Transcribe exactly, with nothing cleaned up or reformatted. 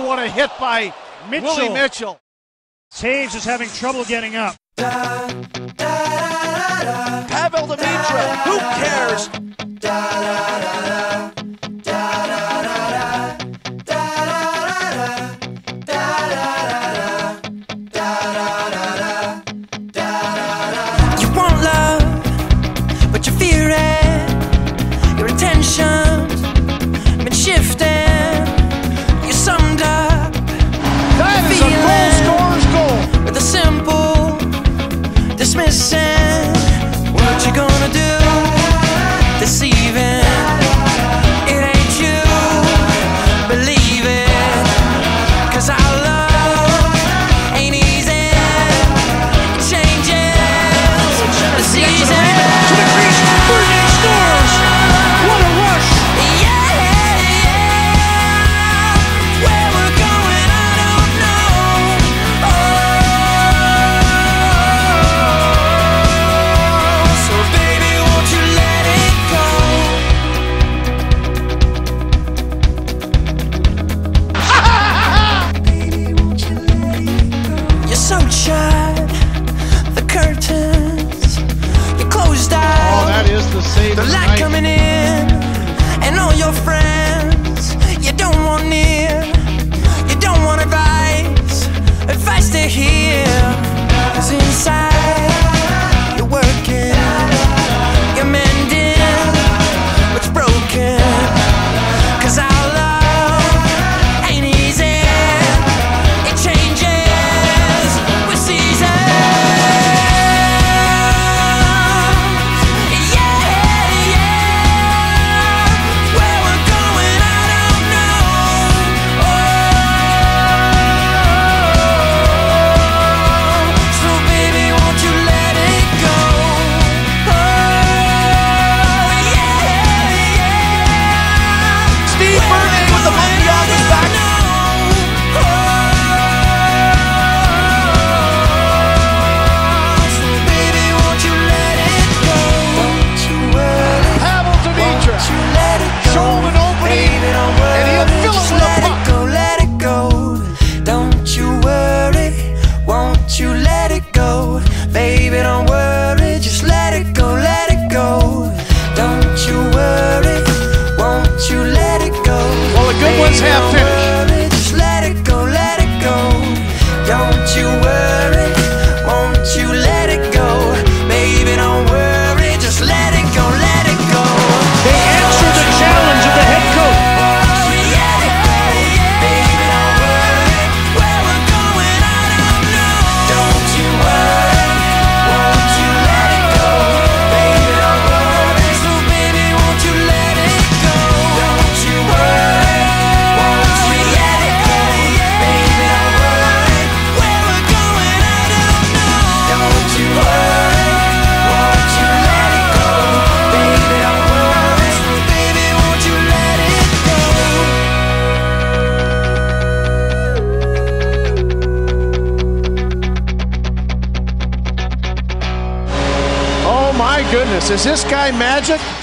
Oh, what a hit by Mitchell. Willie Mitchell. Taves is having trouble getting up. Pavel Demitra, who cares? You want love, but you fear it. Your intentions been shifting. You summed up. That is a goal scorer's goal. With a simple dismissing. What you gonna do this evening? It ain't you, believe it. Cause our love ain't easy. It changes the season. To the crease, Bernier scores! What a rush! Yeah, yeah. Where we're going, I don't know. Oh, so baby, won't you let it go? Baby, won't you let it go? You sewed shut the curtains. You closed out. Oh, that is the save The of the light night. coming in, and all your friends you don't want near. You don't want advice, advice to hear. Cause inside you're working, you're mending what's broken. Cause our love ain't easy, it changes with seasons. Have finished. Just let it go, let it go. Don't you worry, won't you let it go? Baby, don't worry, just let it go, let it go. They answer the challenge of the head coach. My goodness, is this guy magic?